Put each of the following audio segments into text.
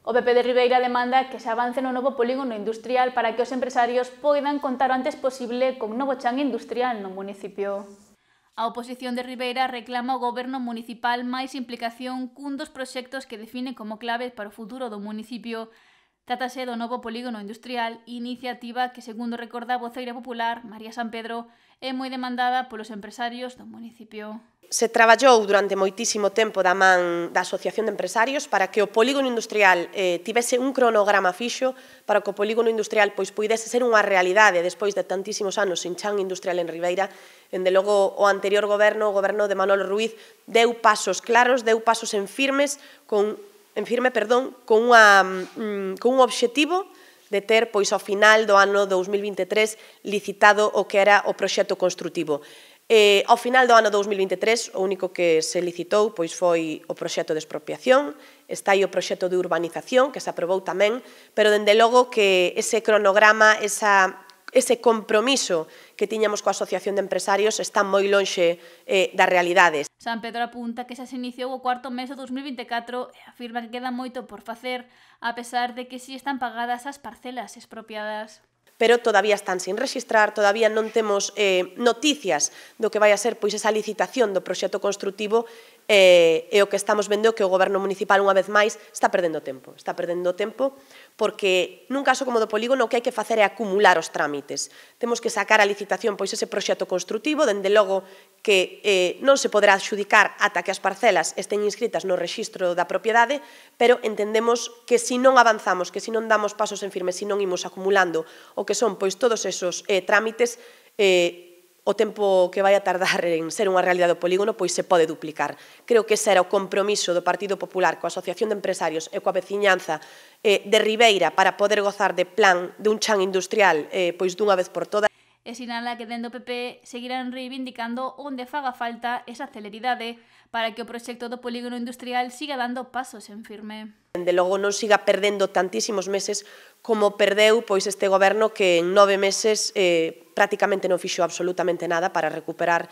O PP de Ribeira demanda que se avance no novo polígono industrial para que os empresarios poidan contar o antes posible con novo chan industrial no municipio. A oposición de Ribeira reclama ao goberno municipal máis implicación cun dos proxectos que define como clave para o futuro do municipio. Trátase do novo polígono industrial, iniciativa que, segundo recorda a voceira popular, María San Pedro, é moi demandada polos empresarios do municipio. Se traballou durante moitísimo tempo da man da Asociación de Empresarios para que o polígono industrial tivese un cronograma fixo, para que o polígono industrial puidese ser unha realidade despois de tantísimos anos sin chan industrial en Ribeira. Dende logo, o anterior goberno, o goberno de Manolo Ruiz, deu pasos claros, deu pasos en firme, con un obxectivo de ter, ao final do ano 2023, licitado o que era o proxecto construtivo. Ao final do ano 2023, o único que se licitou foi o proxecto de expropiación, está aí o proxecto de urbanización, que se aprobou tamén, pero dende logo que ese cronograma, ese compromiso que tiñamos coa Asociación de Empresarios está moi lonxe das realidades. San Pedro apunta que xa se iniciou o cuarto mes de 2024 e afirma que queda moito por facer, a pesar de que si están pagadas as parcelas expropiadas. Pero todavía están sin rexistrar, todavía non temos noticias do que vai a ser esa licitación do proxecto construtivo e o que estamos vendo é que o goberno municipal, unha vez máis, está perdendo tempo. Está perdendo tempo porque, nun caso como do polígono, o que hai que facer é acumular os trámites. Temos que sacar a licitación ese proxecto construtivo, dende logo que non se poderá adxudicar ata que as parcelas estén inscritas no rexistro da propiedade, pero entendemos que se non avanzamos, que se non damos pasos en firme, se non imos acumulando o que son todos esos trámites, o tempo que vai a tardar en ser unha realidade do polígono se pode duplicar. Creo que ese era o compromiso do Partido Popular coa Asociación de Empresarios e coa veciñanza de Ribeira para poder gozar de plan de un chan industrial dunha vez por todas. E sinala que dende o PP seguirán reivindicando onde faga falta esa celeridade para que o proxecto do polígono industrial siga dando pasos en firme. Dende logo non siga perdendo tantísimos meses como perdeu este goberno que en 9 meses prácticamente non fixo absolutamente nada para recuperar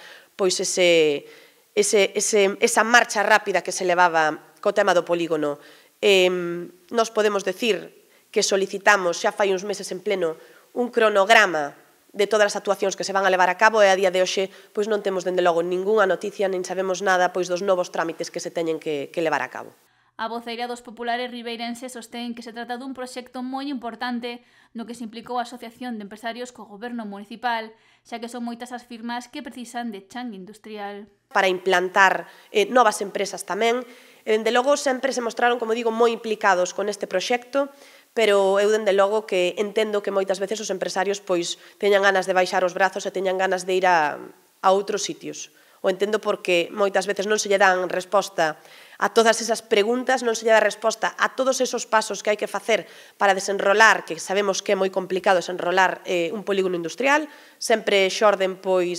esa marcha rápida que se levaba co tema do polígono. Nos podemos decir que solicitamos xa fai uns meses en pleno un cronograma de todas as actuacións que se van a levar a cabo e a día de hoxe non temos dende logo ningunha noticia nin sabemos nada dos novos trámites que se teñen que levar a cabo. A voceira dos populares ribeirenses sostén que se trata dun proxecto moi importante no que se implicou a Asociación de Empresarios co goberno municipal, xa que son moitas as firmas que precisan de chan industrial. Para implantar novas empresas tamén, dende logo sempre se mostraron, como digo, moi implicados con este proxecto, pero eu dende logo que entendo que moitas veces os empresarios teñan ganas de baixar os brazos e teñan ganas de ir a outros sitios. O entendo porque moitas veces non se lle dan resposta a todas esas preguntas, non se lle dá resposta a todos esos pasos que hai que facer para desenrolar, que sabemos que é moi complicado desenrolar un polígono industrial, sempre xorden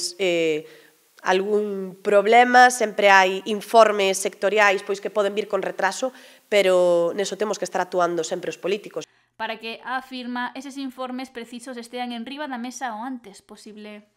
algún problema, sempre hai informes sectoriais que poden vir con retraso, pero neso temos que estar actuando sempre os políticos. Para que, afirma, eses informes precisos estean en riba da mesa o antes posible.